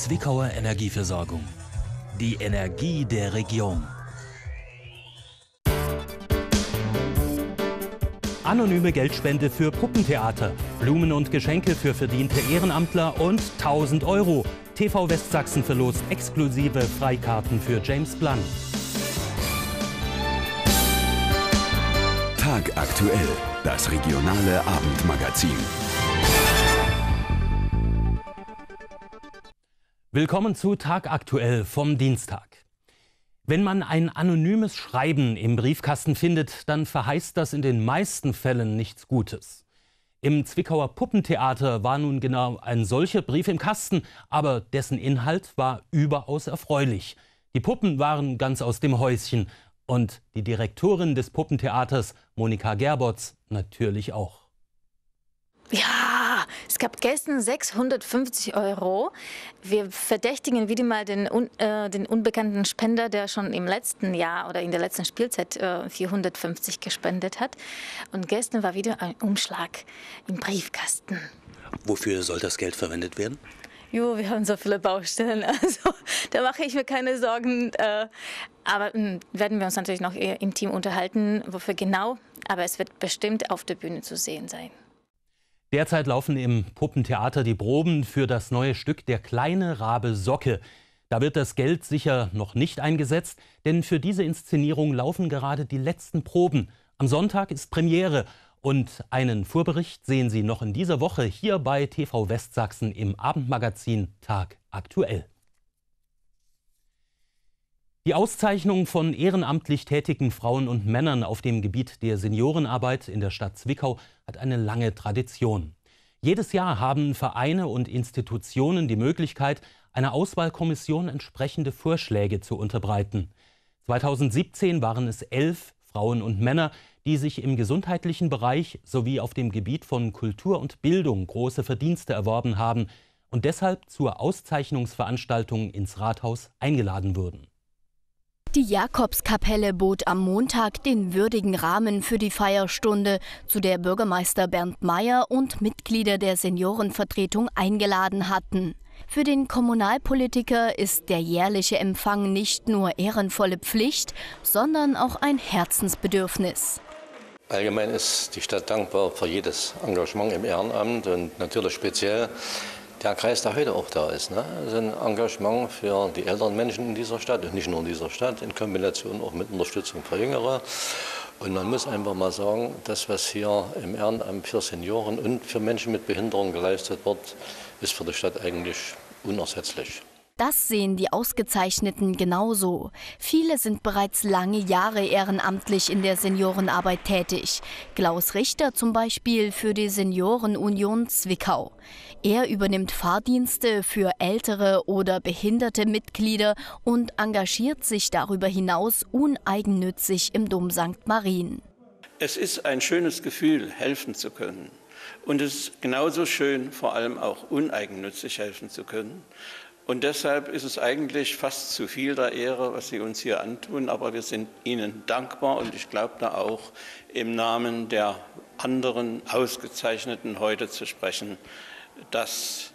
Zwickauer Energieversorgung. Die Energie der Region. Anonyme Geldspende für Puppentheater, Blumen und Geschenke für verdiente Ehrenamtler und 1000 €. TV Westsachsen verlost exklusive Freikarten für James Blunt. Tagaktuell, das regionale Abendmagazin. Willkommen zu Tagaktuell vom Dienstag. Wenn man ein anonymes Schreiben im Briefkasten findet, dann verheißt das in den meisten Fällen nichts Gutes. Im Zwickauer Puppentheater war nun genau ein solcher Brief im Kasten, aber dessen Inhalt war überaus erfreulich. Die Puppen waren ganz aus dem Häuschen und die Direktorin des Puppentheaters, Monika Gerbotz, natürlich auch. Ja, es gab gestern 650 €. Wir verdächtigen wieder mal den unbekannten Spender, der schon im letzten Jahr oder in der letzten Spielzeit 450 gespendet hat. Und gestern war wieder ein Umschlag im Briefkasten. Wofür soll das Geld verwendet werden? Jo, wir haben so viele Baustellen, also da mache ich mir keine Sorgen. Aber werden wir uns natürlich noch im Team unterhalten, wofür genau. Aber es wird bestimmt auf der Bühne zu sehen sein. Derzeit laufen im Puppentheater die Proben für das neue Stück Der kleine Rabe Socke. Da wird das Geld sicher noch nicht eingesetzt, denn für diese Inszenierung laufen gerade die letzten Proben. Am Sonntag ist Premiere und einen Vorbericht sehen Sie noch in dieser Woche hier bei TV Westsachsen im Abendmagazin Tagaktuell. Die Auszeichnung von ehrenamtlich tätigen Frauen und Männern auf dem Gebiet der Seniorenarbeit in der Stadt Zwickau hat eine lange Tradition. Jedes Jahr haben Vereine und Institutionen die Möglichkeit, einer Auswahlkommission entsprechende Vorschläge zu unterbreiten. 2017 waren es 11 Frauen und Männer, die sich im gesundheitlichen Bereich sowie auf dem Gebiet von Kultur und Bildung große Verdienste erworben haben und deshalb zur Auszeichnungsveranstaltung ins Rathaus eingeladen wurden. Die Jakobskapelle bot am Montag den würdigen Rahmen für die Feierstunde, zu der Bürgermeister Bernd Meyer und Mitglieder der Seniorenvertretung eingeladen hatten. Für den Kommunalpolitiker ist der jährliche Empfang nicht nur ehrenvolle Pflicht, sondern auch ein Herzensbedürfnis. Allgemein ist die Stadt dankbar für jedes Engagement im Ehrenamt und natürlich speziell der Kreis, der heute auch da ist. Also ein Engagement für die älteren Menschen in dieser Stadt und nicht nur in dieser Stadt, in Kombination auch mit Unterstützung für Jüngere. Und man muss einfach mal sagen, das, was hier im Ehrenamt für Senioren und für Menschen mit Behinderung geleistet wird, ist für die Stadt eigentlich unersetzlich. Das sehen die Ausgezeichneten genauso. Viele sind bereits lange Jahre ehrenamtlich in der Seniorenarbeit tätig. Klaus Richter zum Beispiel für die Seniorenunion Zwickau. Er übernimmt Fahrdienste für ältere oder behinderte Mitglieder und engagiert sich darüber hinaus uneigennützig im Dom St. Marien. Es ist ein schönes Gefühl, helfen zu können. Und es ist genauso schön, vor allem auch uneigennützig helfen zu können. Und deshalb ist es eigentlich fast zu viel der Ehre, was Sie uns hier antun. Aber wir sind Ihnen dankbar und ich glaube da auch im Namen der anderen Ausgezeichneten heute zu sprechen, dass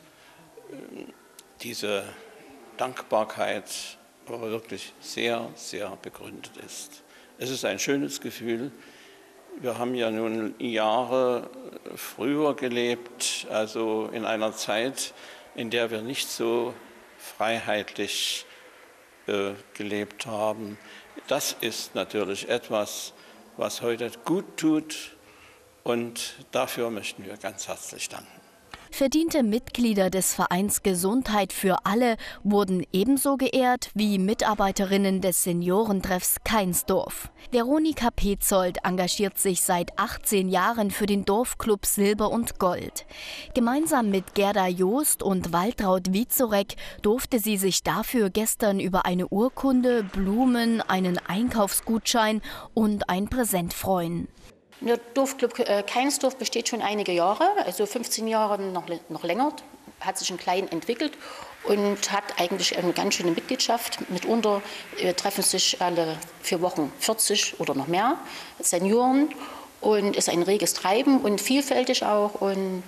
diese Dankbarkeit aber wirklich sehr, sehr begründet ist. Es ist ein schönes Gefühl. Wir haben ja nun Jahre früher gelebt, also in einer Zeit, in der wir nicht so freiheitlich gelebt haben. Das ist natürlich etwas, was heute gut tut und dafür möchten wir ganz herzlich danken. Verdiente Mitglieder des Vereins Gesundheit für alle wurden ebenso geehrt wie Mitarbeiterinnen des Seniorentreffs Kainsdorf. Veronika Petzold engagiert sich seit 18 Jahren für den Dorfclub Silber und Gold. Gemeinsam mit Gerda Joost und Waltraud Wiezorek durfte sie sich dafür gestern über eine Urkunde, Blumen, einen Einkaufsgutschein und ein Präsent freuen. Der Dorfclub Kainsdorf besteht schon einige Jahre, also 15 Jahre noch länger, hat sich ein klein entwickelt und hat eigentlich eine ganz schöne Mitgliedschaft. Mitunter treffen sich alle 4 Wochen 40 oder noch mehr Senioren und ist ein reges Treiben und vielfältig auch. Und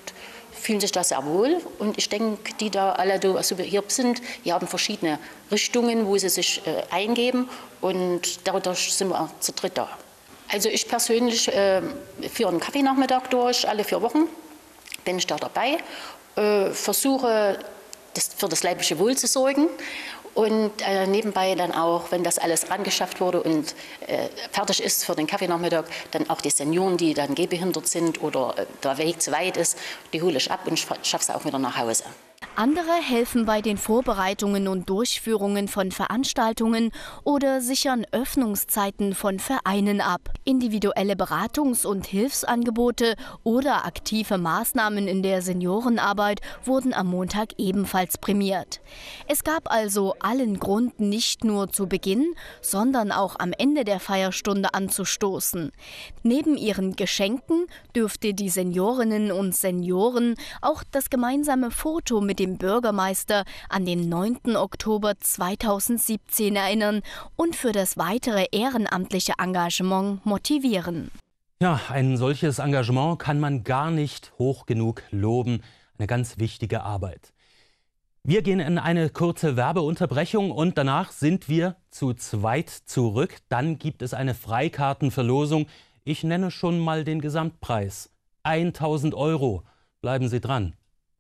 fühlen sich da sehr wohl. Und ich denke, die da alle also hier sind, die haben verschiedene Richtungen, wo sie sich eingeben. Und dadurch sind wir zu dritt da. Also ich persönlich führe einen Kaffeenachmittag durch, alle 4 Wochen bin ich da dabei, versuche für das leibliche Wohl zu sorgen und nebenbei dann auch, wenn das alles angeschafft wurde und fertig ist für den Kaffeenachmittag, dann auch die Senioren, die dann gehbehindert sind oder der Weg zu weit ist, die hole ich ab und schaffe sie auch wieder nach Hause. Andere helfen bei den Vorbereitungen und Durchführungen von Veranstaltungen oder sichern Öffnungszeiten von Vereinen ab. Individuelle Beratungs- und Hilfsangebote oder aktive Maßnahmen in der Seniorenarbeit wurden am Montag ebenfalls prämiert. Es gab also allen Grund, nicht nur zu Beginn, sondern auch am Ende der Feierstunde anzustoßen. Neben ihren Geschenken dürfte die Seniorinnen und Senioren auch das gemeinsame Foto mit dem Bürgermeister an den 9. Oktober 2017 erinnern und für das weitere ehrenamtliche Engagement motivieren. Ja, ein solches Engagement kann man gar nicht hoch genug loben. Eine ganz wichtige Arbeit. Wir gehen in eine kurze Werbeunterbrechung und danach sind wir zu zweit zurück. Dann gibt es eine Freikartenverlosung. Ich nenne schon mal den Gesamtpreis. 1.000 €. Bleiben Sie dran.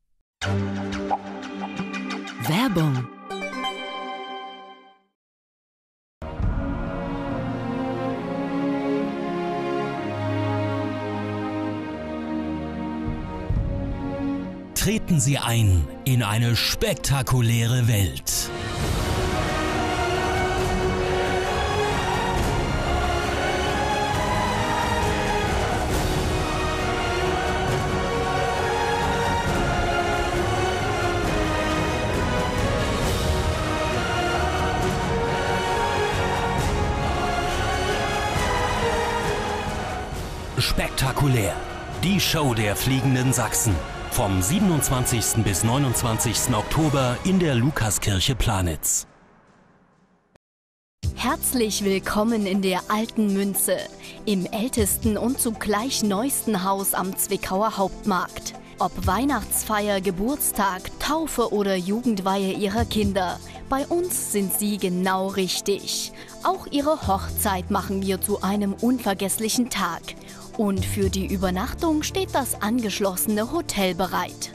Werbung. Treten Sie ein in eine spektakuläre Welt. Spektakulär. Die Show der fliegenden Sachsen. Vom 27. bis 29. Oktober in der Lukaskirche Planitz. Herzlich willkommen in der Alten Münze, im ältesten und zugleich neuesten Haus am Zwickauer Hauptmarkt. Ob Weihnachtsfeier, Geburtstag, Taufe oder Jugendweihe Ihrer Kinder, bei uns sind Sie genau richtig. Auch Ihre Hochzeit machen wir zu einem unvergesslichen Tag. Und für die Übernachtung steht das angeschlossene Hotel bereit.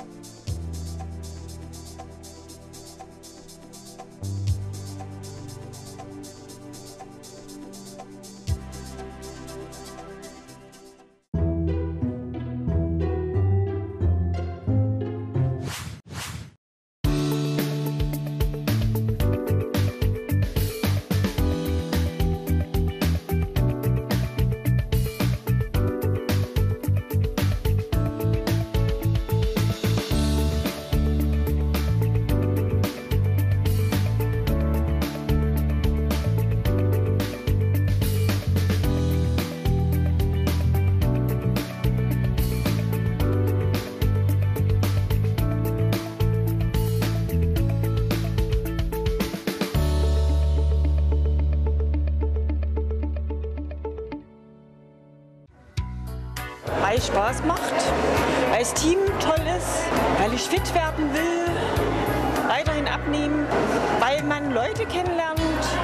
Weil es Spaß macht, weil das Team toll ist, weil ich fit werden will, weiterhin abnehmen, weil man Leute kennenlernt.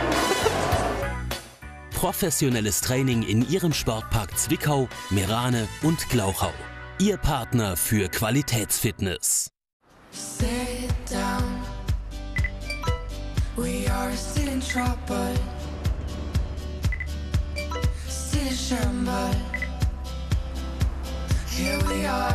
Professionelles Training in Ihrem Sportpark Zwickau, Meerane und Glauchau. Ihr Partner für Qualitätsfitness. Sit down. We are still in trouble. Still in shambles. Here we are.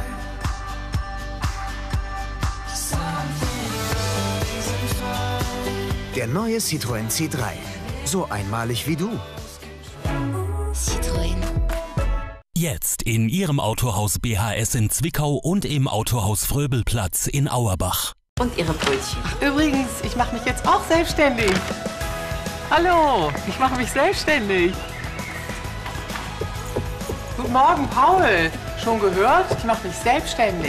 Der neue Citroën C3. So einmalig wie du. Citroën. Jetzt in Ihrem Autohaus BHS in Zwickau und im Autohaus Fröbelplatz in Auerbach. Und Ihre Brötchen. Ach, übrigens, ich mache mich jetzt auch selbstständig. Hallo, ich mache mich selbstständig. Guten Morgen, Paul. Schon gehört? Ich mache mich selbstständig.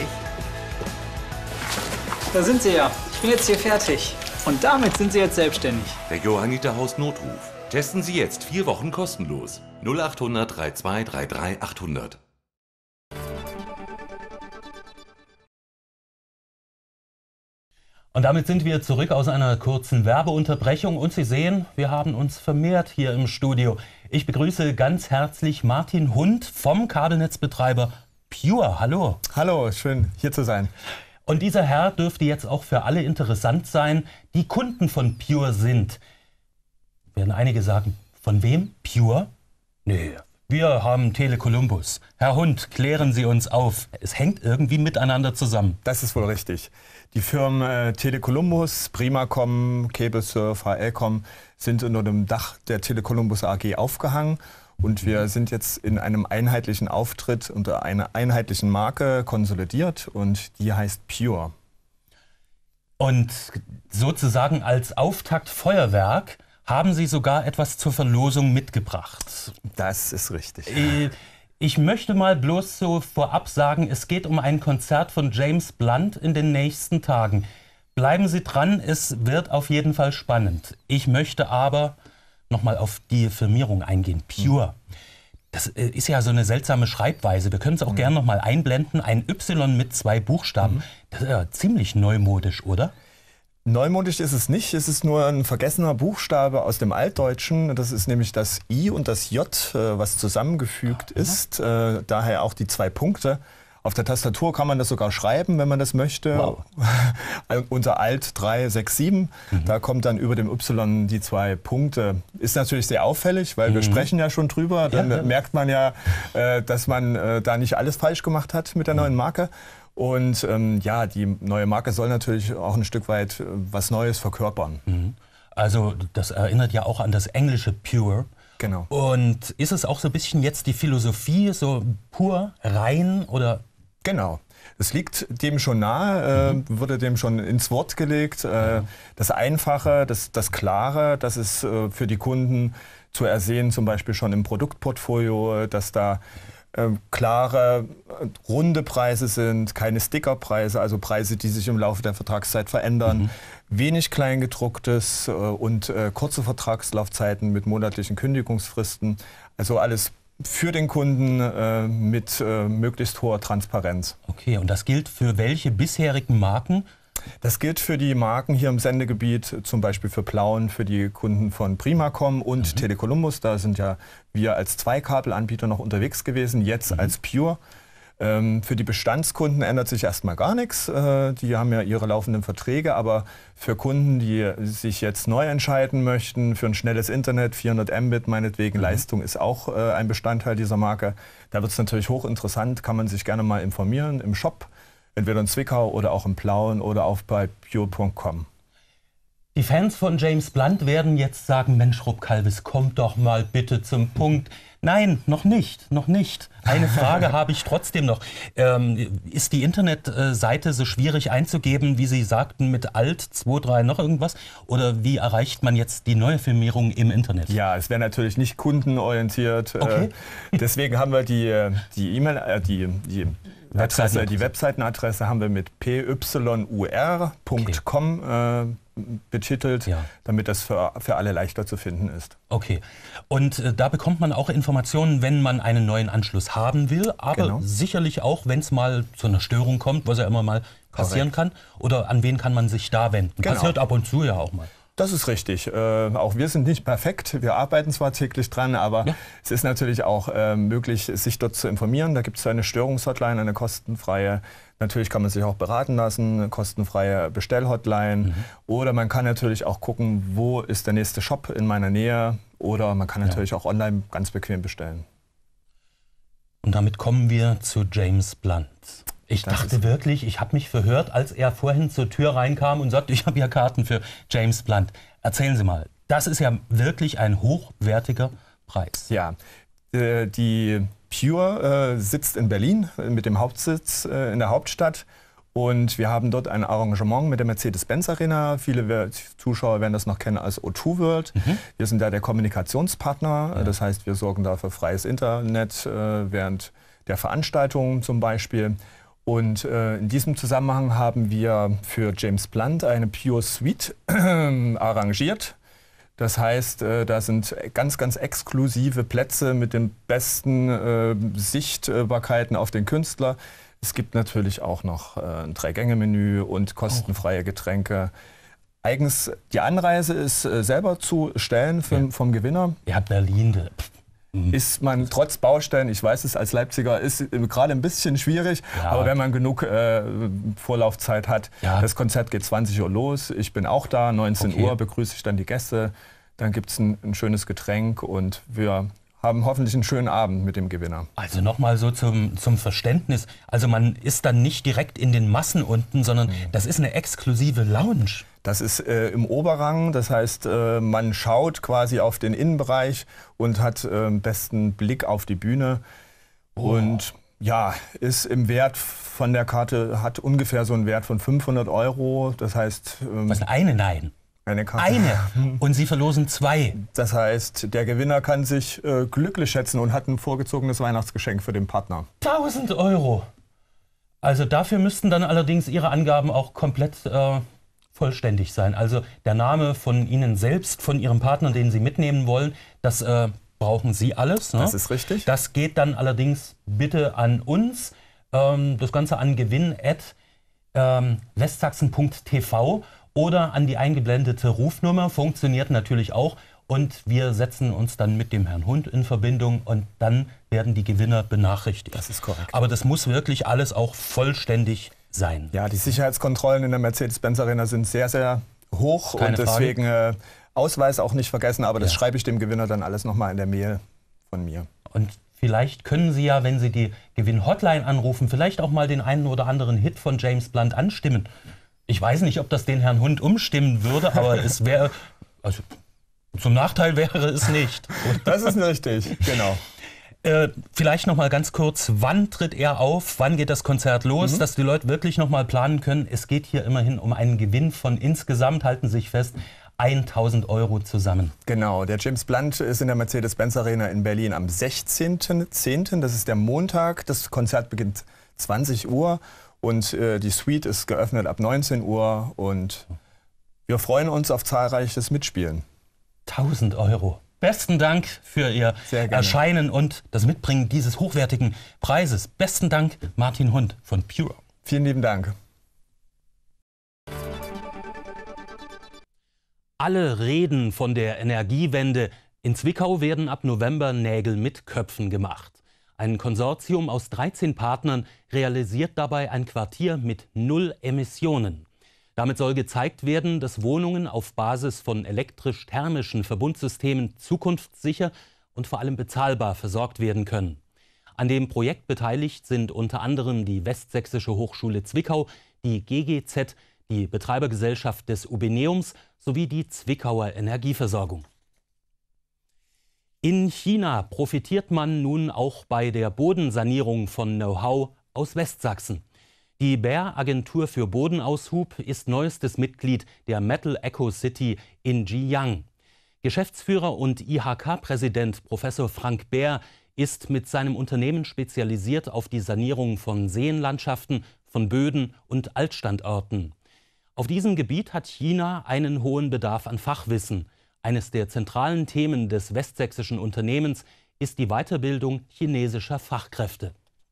Da sind Sie ja. Ich bin jetzt hier fertig. Und damit sind Sie jetzt selbstständig. Der Johanniter Haus Notruf. Testen Sie jetzt 4 Wochen kostenlos. 0800 32 33 800. Und damit sind wir zurück aus einer kurzen Werbeunterbrechung und Sie sehen, wir haben uns vermehrt hier im Studio. Ich begrüße ganz herzlich Martin Hund vom Kabelnetzbetreiber Pure. Hallo. Hallo, schön hier zu sein. Und dieser Herr dürfte jetzt auch für alle interessant sein, die Kunden von Pure sind. Werden einige sagen, von wem? Pure? Nee, wir haben Tele Columbus. Herr Hund, klären Sie uns auf. Es hängt irgendwie miteinander zusammen. Das ist wohl richtig. Die Firmen Tele Columbus, Primacom, Cablesurf, HLcom sind unter dem Dach der Tele Columbus AG aufgehangen. Und wir sind jetzt in einem einheitlichen Auftritt unter einer einheitlichen Marke konsolidiert und die heißt Pure. Und sozusagen als Auftaktfeuerwerk haben Sie sogar etwas zur Verlosung mitgebracht. Das ist richtig. Ich möchte mal bloß so vorab sagen, es geht um ein Konzert von James Blunt in den nächsten Tagen. Bleiben Sie dran, es wird auf jeden Fall spannend. Ich möchte aber nochmal auf die Firmierung eingehen. Pure. Das ist ja so eine seltsame Schreibweise. Wir können es auch gerne nochmal einblenden. Ein Y mit 2 Buchstaben. Das ist ja ziemlich neumodisch, oder? Neumodisch ist es nicht, es ist nur ein vergessener Buchstabe aus dem Altdeutschen. Das ist nämlich das I und das J, was zusammengefügt ist. Daher auch die 2 Punkte. Auf der Tastatur kann man das sogar schreiben, wenn man das möchte. Wow. Unter Alt 3, 6, 7. Da kommt dann über dem Y die 2 Punkte. Ist natürlich sehr auffällig, weil wir sprechen ja schon drüber. Dann merkt man ja, dass man da nicht alles falsch gemacht hat mit der neuen Marke. Und ja, die neue Marke soll natürlich auch ein Stück weit was Neues verkörpern. Also das erinnert ja auch an das englische Pure. Genau. Und ist es auch so ein bisschen jetzt die Philosophie, so pur, rein oder? Genau. Es liegt dem schon nahe, wurde dem schon ins Wort gelegt. Das Einfache, das Klare, das ist für die Kunden zu ersehen, zum Beispiel schon im Produktportfolio, dass da klare, runde Preise sind, keine Stickerpreise, also Preise, die sich im Laufe der Vertragszeit verändern, wenig Kleingedrucktes und kurze Vertragslaufzeiten mit monatlichen Kündigungsfristen. Also alles für den Kunden mit möglichst hoher Transparenz. Okay, und das gilt für welche bisherigen Marken? Das gilt für die Marken hier im Sendegebiet, zum Beispiel für Plauen, für die Kunden von Primacom und Tele Columbus. Da sind ja wir als 2-Kabelanbieter noch unterwegs gewesen, jetzt als Pure. Für die Bestandskunden ändert sich erstmal gar nichts. Die haben ja ihre laufenden Verträge, aber für Kunden, die sich jetzt neu entscheiden möchten, für ein schnelles Internet, 400 Mbit meinetwegen, Leistung ist auch ein Bestandteil dieser Marke. Da wird es natürlich hochinteressant, kann man sich gerne mal informieren im Shop. Entweder in Zwickau oder auch in Plauen oder auch bei pure.com. Die Fans von James Blunt werden jetzt sagen, Mensch, Rupp Kalwis, kommt doch mal bitte zum Punkt. Nein, noch nicht, noch nicht. Eine Frage habe ich trotzdem noch. Ist die Internetseite so schwierig einzugeben, wie Sie sagten, mit Alt 2, 3 noch irgendwas? Oder wie erreicht man jetzt die neue Firmierung im Internet? Ja, es wäre natürlich nicht kundenorientiert. Okay. Deswegen haben wir die E-Mail, die Webseitenadresse haben wir mit pyur.com betitelt, damit das für alle leichter zu finden ist. Okay. Und da bekommt man auch Informationen, wenn man einen neuen Anschluss haben will, aber sicherlich auch, wenn es mal zu einer Störung kommt, was ja immer mal passieren kann. Oder an wen kann man sich da wenden? Passiert ab und zu ja auch mal. Das ist richtig. Auch wir sind nicht perfekt. Wir arbeiten zwar täglich dran, aber es ist natürlich auch möglich, sich dort zu informieren. Da gibt es eine Störungshotline, eine kostenfreie. Natürlich kann man sich auch beraten lassen, eine kostenfreie Bestellhotline. Oder man kann natürlich auch gucken, wo ist der nächste Shop in meiner Nähe. Oder man kann natürlich auch online ganz bequem bestellen. Und damit kommen wir zu James Blunt. Ich dachte wirklich, ich habe mich verhört, als er vorhin zur Tür reinkam und sagte, ich habe ja Karten für James Blunt. Erzählen Sie mal, das ist ja wirklich ein hochwertiger Preis. Ja, die Pure sitzt in Berlin mit dem Hauptsitz in der Hauptstadt. Und wir haben dort ein Arrangement mit der Mercedes-Benz Arena. Viele Zuschauer werden das noch kennen als O2 World. Wir sind da der Kommunikationspartner. Das heißt, wir sorgen da für freies Internet während der Veranstaltung zum Beispiel. Und in diesem Zusammenhang haben wir für James Blunt eine Pure Suite arrangiert. Das heißt, da sind ganz, ganz exklusive Plätze mit den besten Sichtbarkeiten auf den Künstler. Es gibt natürlich auch noch ein 3-Gänge-Menü und kostenfreie Getränke. Eigens, die Anreise ist selber zu stellen vom Gewinner. Ja, Berlin. Ist man trotz Baustellen, ich weiß es als Leipziger, ist gerade ein bisschen schwierig, aber wenn man genug Vorlaufzeit hat, das Konzert geht 20 Uhr los, ich bin auch da, 19 Uhr begrüße ich dann die Gäste, dann gibt es ein schönes Getränk und wir haben hoffentlich einen schönen Abend mit dem Gewinner. Also nochmal so zum Verständnis, also man ist dann nicht direkt in den Massen unten, sondern das ist eine exklusive Lounge. Das ist im Oberrang, das heißt, man schaut quasi auf den Innenbereich und hat besten Blick auf die Bühne. Und ja, ist im Wert von der Karte, hat ungefähr so einen Wert von 500 €. Das heißt... Was, eine? Nein. Eine Karte. Eine? Und Sie verlosen 2. Das heißt, der Gewinner kann sich glücklich schätzen und hat ein vorgezogenes Weihnachtsgeschenk für den Partner. 1000 €! Also dafür müssten dann allerdings Ihre Angaben auch komplett... vollständig sein. Also der Name von Ihnen selbst, von Ihrem Partner, den Sie mitnehmen wollen, das brauchen Sie alles. Ne? Das ist richtig. Das geht dann allerdings bitte an uns. Das Ganze an gewinn@westsachsen.tv oder an die eingeblendete Rufnummer. Funktioniert natürlich auch. Und wir setzen uns dann mit dem Herrn Hund in Verbindung und dann werden die Gewinner benachrichtigt. Das ist korrekt. Aber das muss wirklich alles auch vollständig sein. Ja, die Sicherheitskontrollen in der Mercedes-Benz Arena sind sehr, sehr hoch. Keine und deswegen Ausweis auch nicht vergessen, aber das schreibe ich dem Gewinner dann alles nochmal in der Mail von mir. Und vielleicht können Sie ja, wenn Sie die Gewinn-Hotline anrufen, vielleicht auch mal den einen oder anderen Hit von James Blunt anstimmen. Ich weiß nicht, ob das den Herrn Hund umstimmen würde, aber es wäre, also zum Nachteil wäre es nicht. Das ist richtig, genau. Vielleicht noch mal ganz kurz, wann tritt er auf, wann geht das Konzert los, dass die Leute wirklich noch mal planen können. Es geht hier immerhin um einen Gewinn von insgesamt, halten Sie sich fest, 1000 € zusammen. Genau, der James Blunt ist in der Mercedes-Benz Arena in Berlin am 16.10., das ist der Montag. Das Konzert beginnt 20 Uhr und die Suite ist geöffnet ab 19 Uhr und wir freuen uns auf zahlreiches Mitspielen. 1000 €. Besten Dank für Ihr Erscheinen und das Mitbringen dieses hochwertigen Preises. Besten Dank, Martin Hund von Pure. Vielen lieben Dank. Alle reden von der Energiewende. In Zwickau werden ab November Nägel mit Köpfen gemacht. Ein Konsortium aus 13 Partnern realisiert dabei ein Quartier mit 0 Emissionen. Damit soll gezeigt werden, dass Wohnungen auf Basis von elektrisch-thermischen Verbundsystemen zukunftssicher und vor allem bezahlbar versorgt werden können. An dem Projekt beteiligt sind unter anderem die Westsächsische Hochschule Zwickau, die GGZ, die Betreibergesellschaft des Ubineums sowie die Zwickauer Energieversorgung. In China profitiert man nun auch bei der Bodensanierung von Know-how aus Westsachsen. Die Bayer Agentur für Bodenaushub ist neuestes Mitglied der Metal Eco City in Ziyang. Geschäftsführer und IHK-Präsident Professor Frank Bayer ist mit seinem Unternehmen spezialisiert auf die Sanierung von Seenlandschaften, von Böden und Altstandorten. Auf diesem Gebiet hat China einen hohen Bedarf an Fachwissen. Eines der zentralen Themen des westsächsischen Unternehmens ist die Weiterbildung chinesischer Fachkräfte.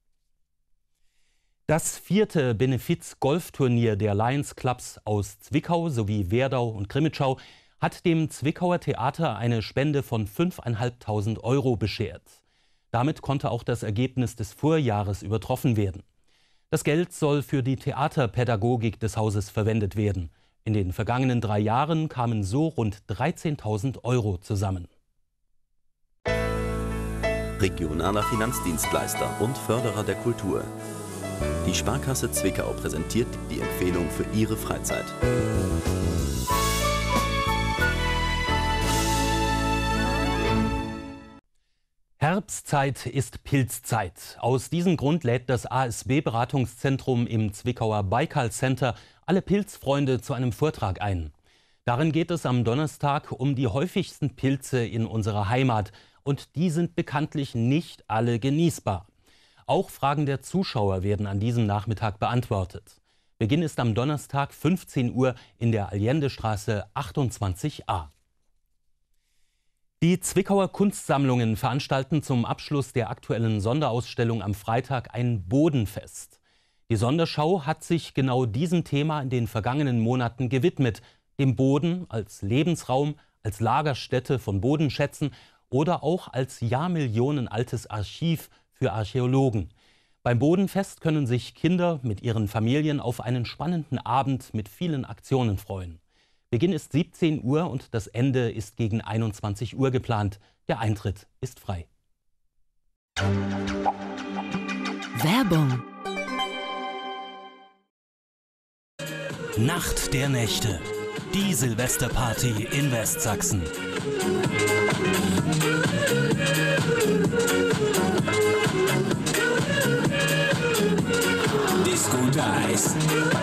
Das 4. Benefiz-Golfturnier der Lions Clubs aus Zwickau sowie Werdau und Crimmitschau hat dem Zwickauer Theater eine Spende von 5.500 € beschert. Damit konnte auch das Ergebnis des Vorjahres übertroffen werden. Das Geld soll für die Theaterpädagogik des Hauses verwendet werden. In den vergangenen 3 Jahren kamen so rund 13.000 € zusammen. Regionaler Finanzdienstleister und Förderer der Kultur. Die Sparkasse Zwickau präsentiert die Empfehlung für Ihre Freizeit. Herbstzeit ist Pilzzeit. Aus diesem Grund lädt das ASB-Beratungszentrum im Zwickauer Baikal Center alle Pilzfreunde zu einem Vortrag ein. Darin geht es am Donnerstag um die häufigsten Pilze in unserer Heimat. Und die sind bekanntlich nicht alle genießbar. Auch Fragen der Zuschauer werden an diesem Nachmittag beantwortet. Beginn ist am Donnerstag 15 Uhr in der Allendestraße 28a. Die Zwickauer Kunstsammlungen veranstalten zum Abschluss der aktuellen Sonderausstellung am Freitag ein Bodenfest. Die Sonderschau hat sich genau diesem Thema in den vergangenen Monaten gewidmet, dem Boden als Lebensraum, als Lagerstätte von Bodenschätzen oder auch als jahrmillionenaltes Archiv für Archäologen. Beim Bodenfest können sich Kinder mit ihren Familien auf einen spannenden Abend mit vielen Aktionen freuen. Beginn ist 17 Uhr und das Ende ist gegen 21 Uhr geplant. Der Eintritt ist frei. Werbung. Nacht der Nächte. Die Silvesterparty in Westsachsen. Disco Dice.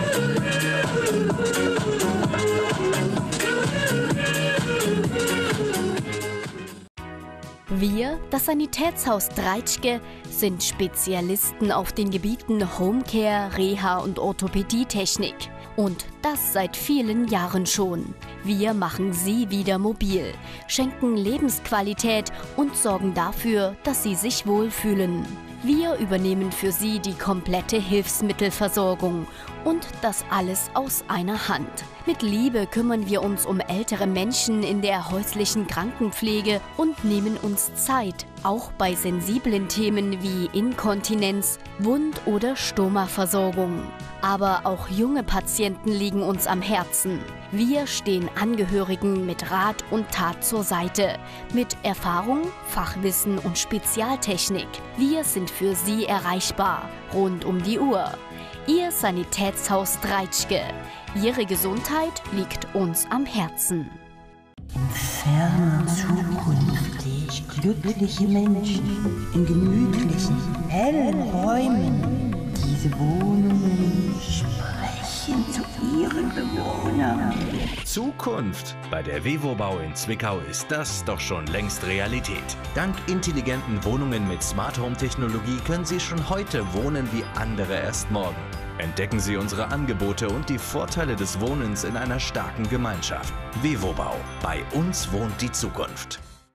Wir, das Sanitätshaus Dreitschke, sind Spezialisten auf den Gebieten Homecare, Reha und Orthopädietechnik. Und das seit vielen Jahren schon. Wir machen Sie wieder mobil, schenken Lebensqualität und sorgen dafür, dass Sie sich wohlfühlen. Wir übernehmen für Sie die komplette Hilfsmittelversorgung und das alles aus einer Hand. Mit Liebe kümmern wir uns um ältere Menschen in der häuslichen Krankenpflege und nehmen uns Zeit, auch bei sensiblen Themen wie Inkontinenz, Wund- oder Stomaversorgung. Aber auch junge Patienten liegen uns am Herzen. Wir stehen Angehörigen mit Rat und Tat zur Seite. Mit Erfahrung, Fachwissen und Spezialtechnik. Wir sind für Sie erreichbar, rund um die Uhr. Ihr Sanitätshaus Dreitschke. Ihre Gesundheit liegt uns am Herzen. In ferner Zukunft sehe ich glückliche Menschen in gemütlichen, hellen Räumen. Diese Wohnungen sprechen zu ihren Bewohnern. Zukunft. Bei der Vevobau in Zwickau ist das doch schon längst Realität. Dank intelligenten Wohnungen mit Smart Home Technologie können Sie schon heute wohnen wie andere erst morgen. Entdecken Sie unsere Angebote und die Vorteile des Wohnens in einer starken Gemeinschaft. Vevobau. Bei uns wohnt die Zukunft.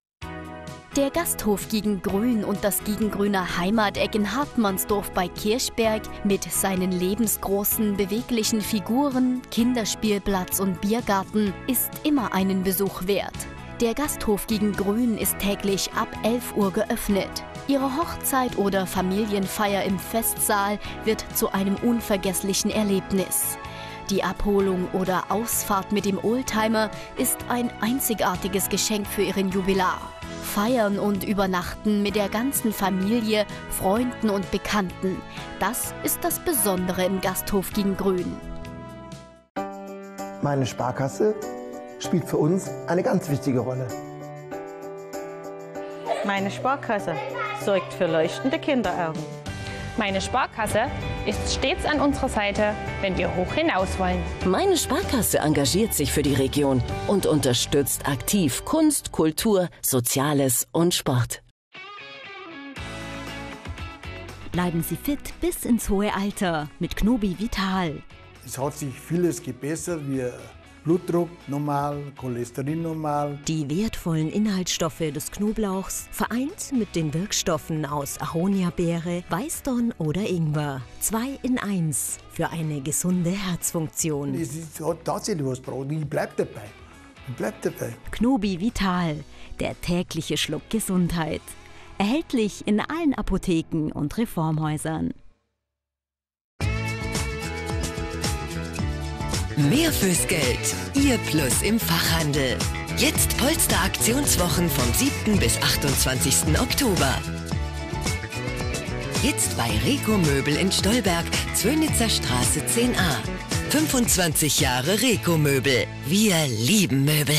Der Gasthof Giegengrün und das Giegengrüner Heimateck in Hartmannsdorf bei Kirchberg mit seinen lebensgroßen, beweglichen Figuren, Kinderspielplatz und Biergarten ist immer einen Besuch wert. Der Gasthof Giegengrün ist täglich ab 11 Uhr geöffnet. Ihre Hochzeit oder Familienfeier im Festsaal wird zu einem unvergesslichen Erlebnis. Die Abholung oder Ausfahrt mit dem Oldtimer ist ein einzigartiges Geschenk für Ihren Jubilar. Feiern und übernachten mit der ganzen Familie, Freunden und Bekannten. Das ist das Besondere im Gasthof Giegengrün. Meine Sparkasse spielt für uns eine ganz wichtige Rolle. Meine Sparkasse sorgt für leuchtende Kinderaugen. Meine Sparkasse ist stets an unserer Seite, wenn wir hoch hinaus wollen. Meine Sparkasse engagiert sich für die Region und unterstützt aktiv Kunst, Kultur, Soziales und Sport. Bleiben Sie fit bis ins hohe Alter mit Knobi Vital. Es hat sich vieles gebessert, wie Blutdruck normal, Cholesterin normal. Die wertvollen Inhaltsstoffe des Knoblauchs vereint mit den Wirkstoffen aus Aroniabeere, Weißdorn oder Ingwer. 2 in 1 für eine gesunde Herzfunktion. Es hat tatsächlich was gebraucht. Ich bleib dabei. Knobi Vital, der tägliche Schluck Gesundheit. Erhältlich in allen Apotheken und Reformhäusern. Mehr fürs Geld. Ihr Plus im Fachhandel. Jetzt Polster-Aktionswochen vom 7. bis 28. Oktober. Jetzt bei Reco Möbel in Stolberg, Zwönitzer Straße 10a. 25 Jahre Reco Möbel. Wir lieben Möbel.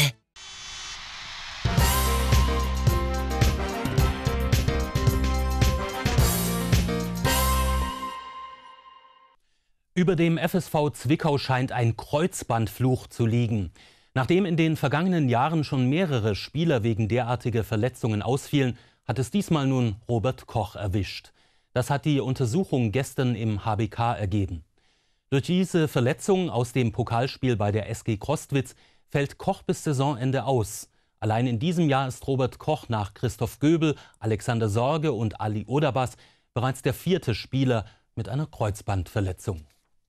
Über dem FSV Zwickau scheint ein Kreuzbandfluch zu liegen. Nachdem in den vergangenen Jahren schon mehrere Spieler wegen derartiger Verletzungen ausfielen, hat es diesmal nun Robert Koch erwischt. Das hat die Untersuchung gestern im HBK ergeben. Durch diese Verletzung aus dem Pokalspiel bei der SG Crostwitz fällt Koch bis Saisonende aus. Allein in diesem Jahr ist Robert Koch nach Christoph Göbel, Alexander Sorge und Ali Odabas bereits der 4. Spieler mit einer Kreuzbandverletzung.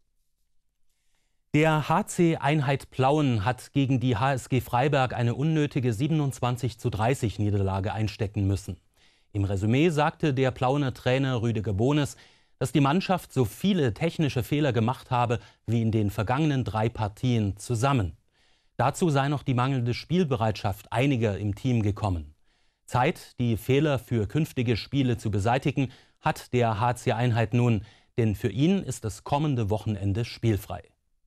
Der HC Einheit Plauen hat gegen die HSG Freiberg eine unnötige 27:30 Niederlage einstecken müssen. Im Resümee sagte der Plauener Trainer Rüdiger Bohnes, dass die Mannschaft so viele technische Fehler gemacht habe wie in den vergangenen 3 Partien zusammen. Dazu sei noch die mangelnde Spielbereitschaft einiger im Team gekommen. Zeit, die Fehler für künftige Spiele zu beseitigen, hat der HC Einheit nun, denn für ihn ist das kommende Wochenende spielfrei.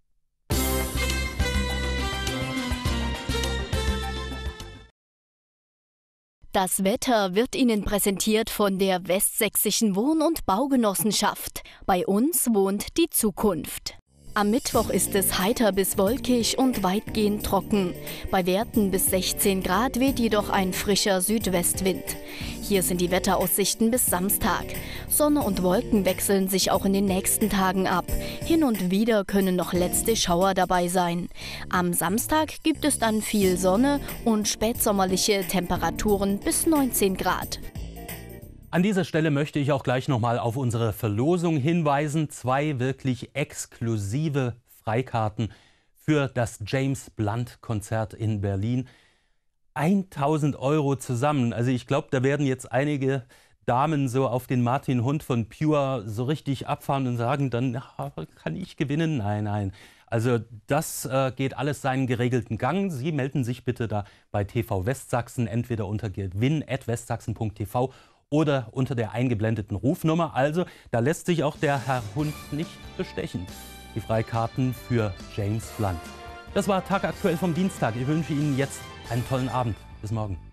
Das Wetter wird Ihnen präsentiert von der Westsächsischen Wohn- und Baugenossenschaft. Bei uns wohnt die Zukunft. Am Mittwoch ist es heiter bis wolkig und weitgehend trocken. Bei Werten bis 16 Grad weht jedoch ein frischer Südwestwind. Hier sind die Wetteraussichten bis Samstag. Sonne und Wolken wechseln sich auch in den nächsten Tagen ab. Hin und wieder können noch letzte Schauer dabei sein. Am Samstag gibt es dann viel Sonne und spätsommerliche Temperaturen bis 19 Grad. An dieser Stelle möchte ich auch gleich nochmal auf unsere Verlosung hinweisen. 2 wirklich exklusive Freikarten für das James Blunt-Konzert in Berlin. 1.000 € zusammen. Also ich glaube, da werden jetzt einige Damen so auf den Martin Hund von Pure so richtig abfahren und sagen, dann kann ich gewinnen. Nein, nein. Also das geht alles seinen geregelten Gang. Sie melden sich bitte da bei TV Westsachsen, entweder unter gewinn@westsachsen.tv oder unter der eingeblendeten Rufnummer. Also, da lässt sich auch der Herr Hund nicht bestechen. Die Freikarten für James Blunt. Das war Tagaktuell vom Dienstag. Ich wünsche Ihnen jetzt einen tollen Abend. Bis morgen.